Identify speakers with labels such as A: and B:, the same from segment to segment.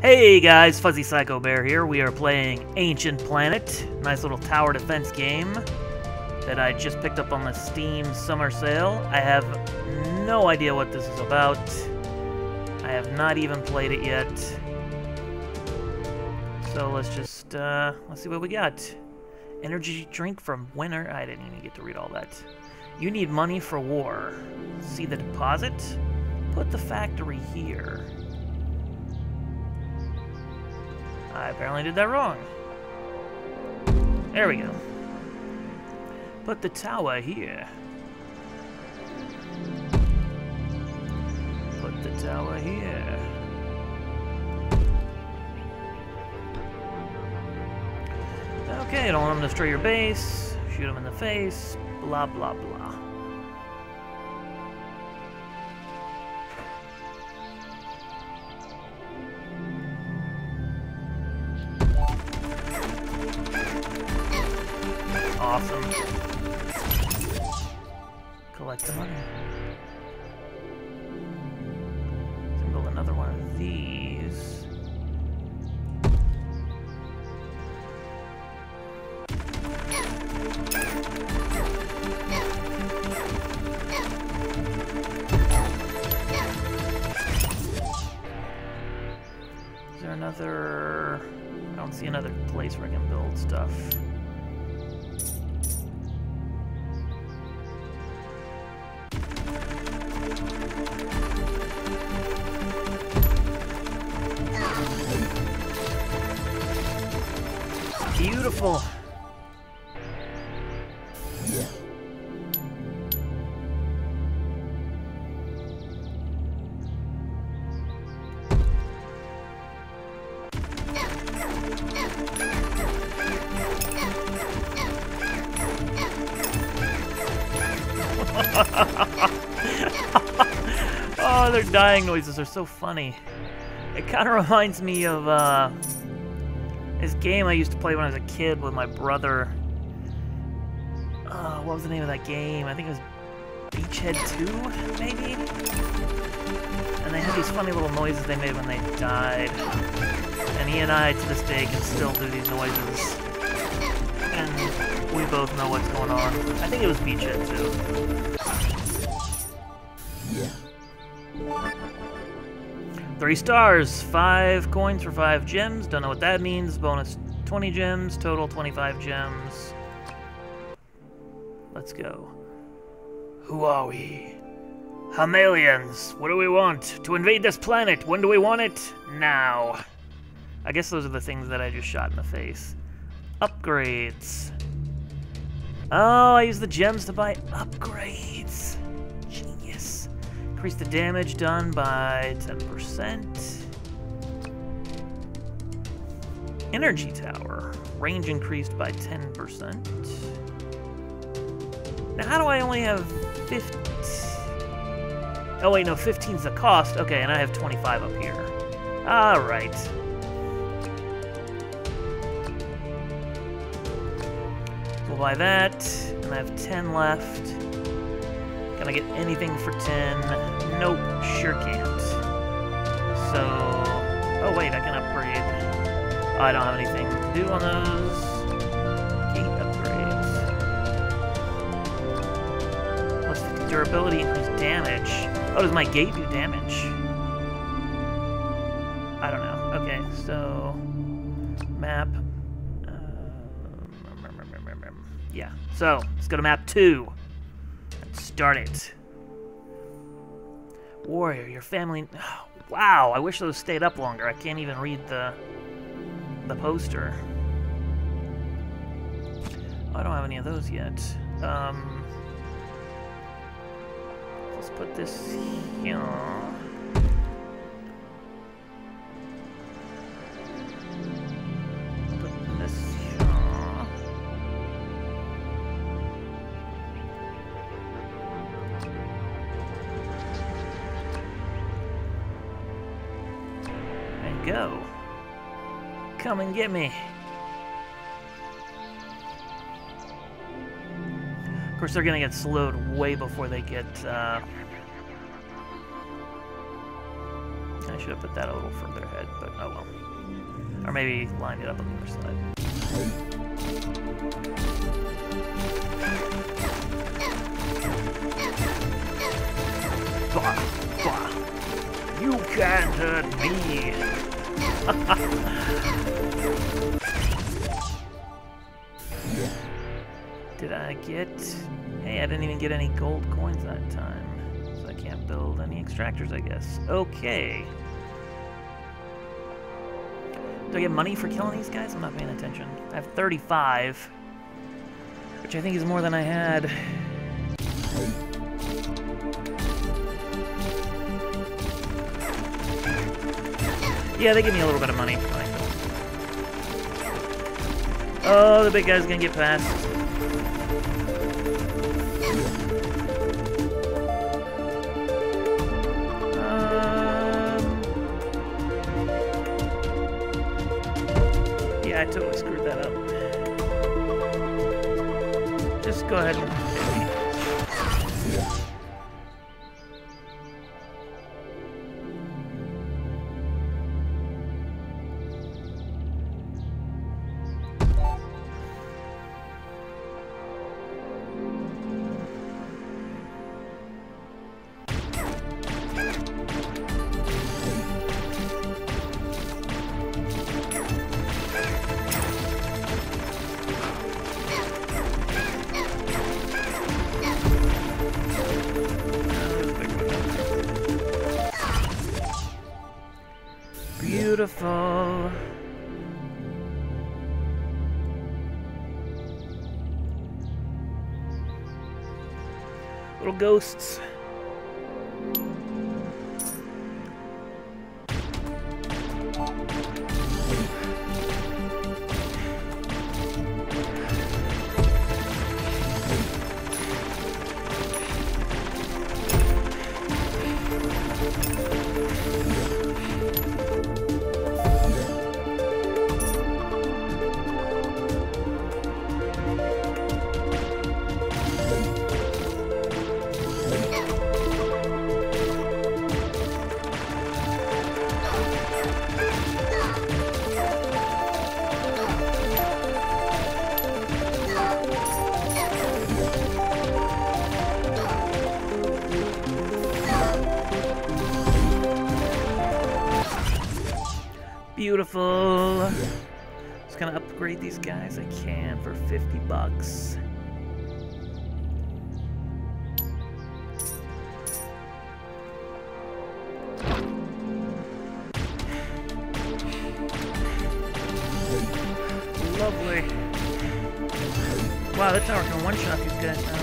A: Hey guys, Fuzzy Psycho Bear here. We are playing Ancient Planet. Nice little tower defense game that I just picked up on the Steam summer sale. I have no idea what this is about. I have not even played it yet. So let's just, let's see what we got. Energy drink from winter. I didn't even get to read all that. You need money for war. See the deposit? Put the factory here. I apparently did that wrong. There we go. Put the tower here. Put the tower here. Okay, don't let them destroy your base. Shoot them in the face. Blah, blah, blah. Awesome. Collect the money. Let's build another one of these. Is there another... I don't see another place where I can build stuff. Beautiful. Oh, their dying noises are so funny. It kind of reminds me of this game I used to play when I was a kid with my brother. What was the name of that game? I think it was Beachhead 2, maybe? And they had these funny little noises they made when they died. And he and I, to this day, can still do these noises. And we both know what's going on. I think it was Beachhead 2. 3 stars, 5 coins for 5 gems. Don't know what that means. Bonus 20 gems, total 25 gems. Let's go. Who are we? Hamalians. What do we want? To invade this planet. When do we want it? Now. I guess those are the things that I just shot in the face. Upgrades. Oh, I use the gems to buy upgrades. Genius. Increase the damage done by 10%. Energy tower. Range increased by 10%. Now, how do I only have 50? Oh, wait, no, 15's the cost. Okay, and I have 25 up here. All right. We'll buy that, and I have 10 left. Can I get anything for 10? Nope, sure can't. So, oh wait, I can upgrade. Oh, I don't have anything to do on those. Gate upgrades. What's the durability increase damage? Oh, does my gate do damage? I don't know. Okay, so map. Yeah, so let's go to map 2. Start it. Warrior, your family... Oh, wow, I wish those stayed up longer. I can't even read the poster. Oh, I don't have any of those yet. Let's put this here. Put this here. Go. Come and get me. Of course, they're gonna get slowed way before they get I should have put that a little further ahead, but oh well. Or maybe lined it up on the other side. Bah, bah. You can't hurt me! Did I get... Hey, I didn't even get any gold coins that time. So I can't build any extractors, I guess. Okay. Do I get money for killing these guys? I'm not paying attention. I have 35. Which I think is more than I had. Yeah, they give me a little bit of money. Oh, the big guy's gonna get past. Yeah, I totally screwed that up. Just go ahead and hit me. Beautiful. Little ghosts. Beautiful. Just gonna upgrade these guys I can for 50 bucks. Lovely. Wow, that tower can one-shot these guys now.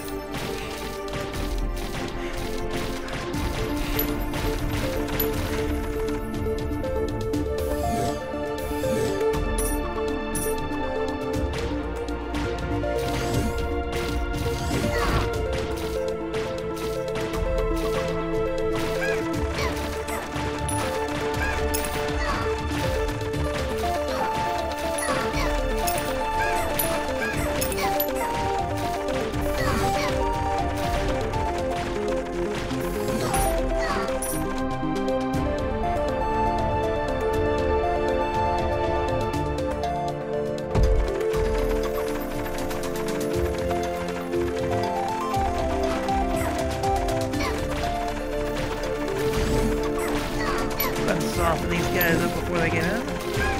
A: Soften these guys up before they get out.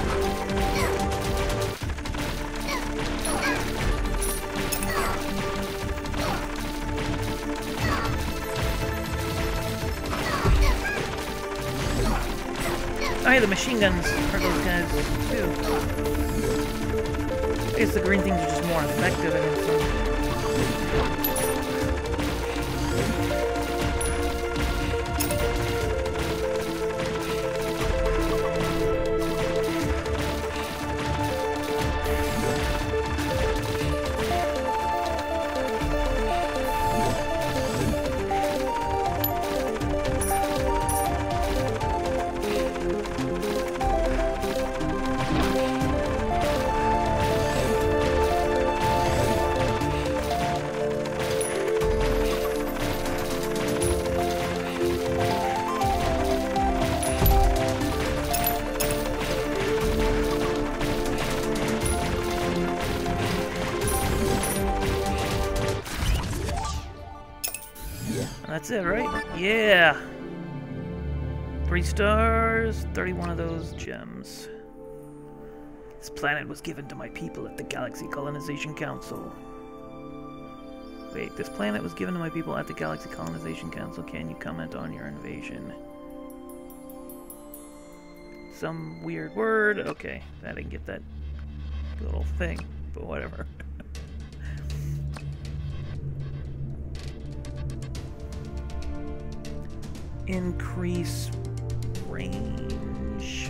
A: Oh yeah, the machine guns are those guys too. I guess the green things are just more effective against them. That's it, right? Yeah. 3 stars, 31 of those gems. This planet was given to my people at the Galaxy Colonization Council. Wait, this planet was given to my people at the Galaxy Colonization Council. Can you comment on your invasion? Some weird word. Okay, I didn't get that little thing, but whatever. Increase range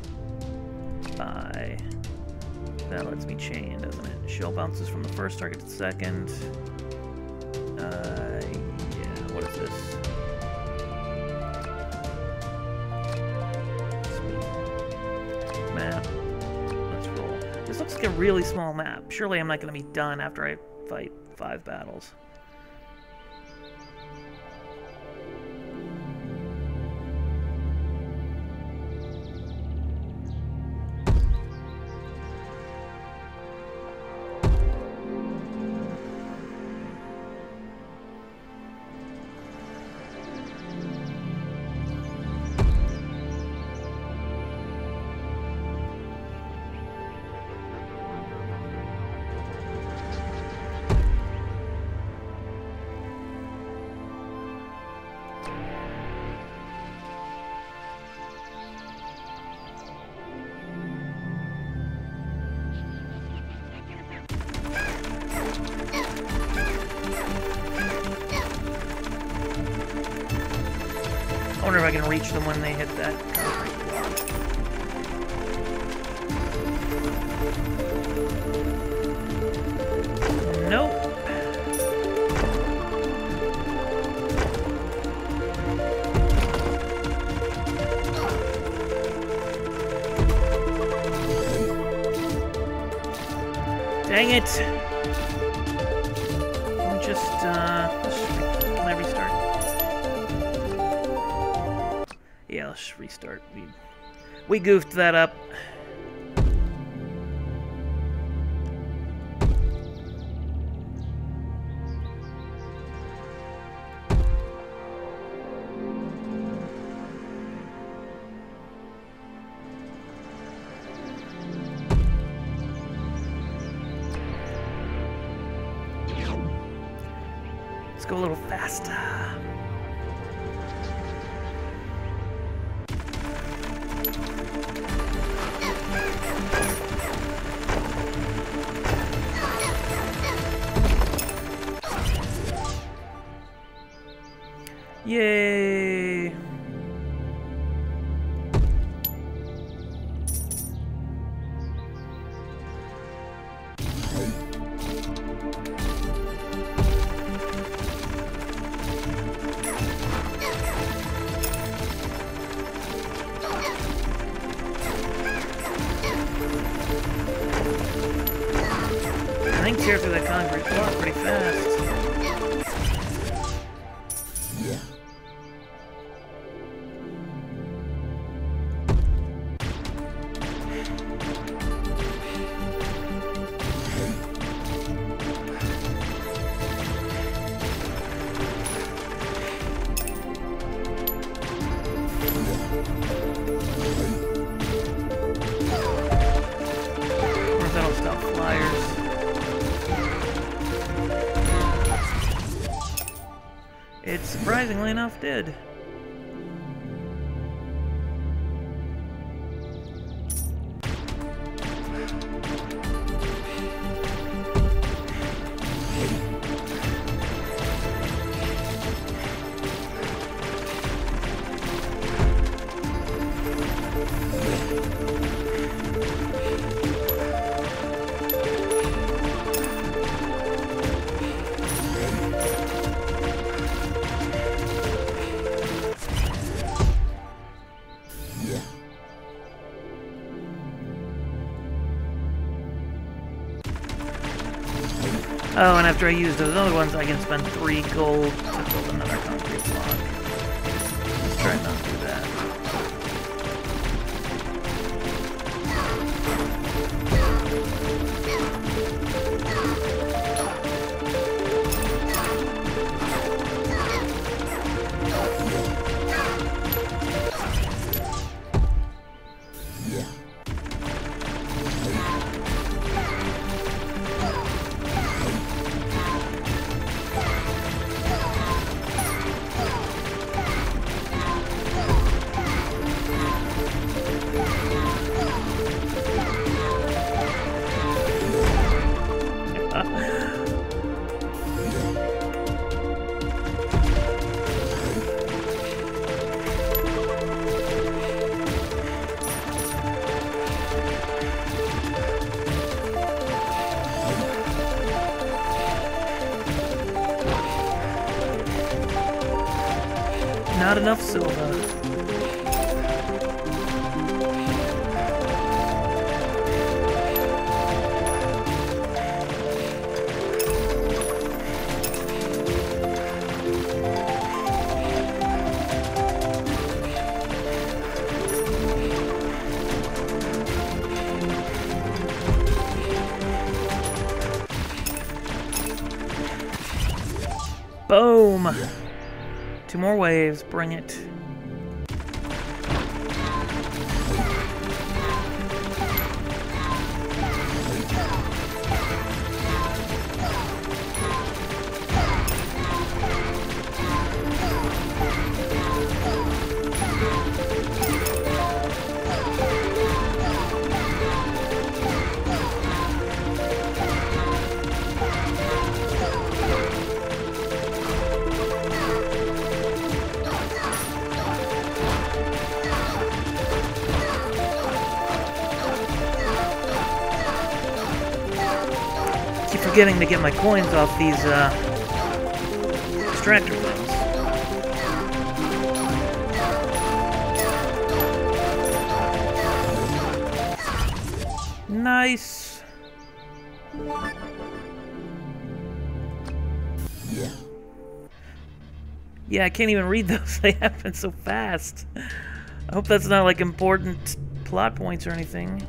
A: by... That lets me chain, doesn't it? Shell bounces from the first target to the second. Yeah, what is this? Sweet. Map. Let's roll. This looks like a really small map. Surely I'm not going to be done after I fight 5 battles. I wonder if I can reach them when they hit that concrete block. Nope. Dang it! Can we just, can I restart? Yeah, let's restart. We goofed that up. Let's go a little faster. Yay! I think tear through that concrete block pretty fast. That'll stop flyers. It surprisingly enough did. Oh, and after I use those other ones, I can spend 3 gold to build another concrete block. Let's try not to do that. not enough silver. Boom! 2 more waves, bring it. Forgetting to get my coins off these extractor things. Nice. Yeah, I can't even read those. They happen so fast. I hope that's not like important plot points or anything.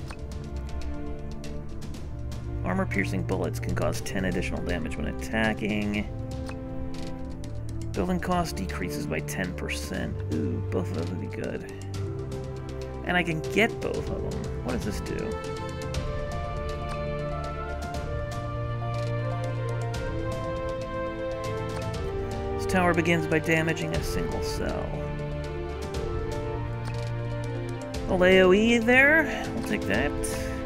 A: Armor-piercing bullets can cause 10 additional damage when attacking. Building cost decreases by 10%. Ooh, both of those would be good. And I can get both of them. What does this do? This tower begins by damaging a single cell. Old AoE there. I'll take that.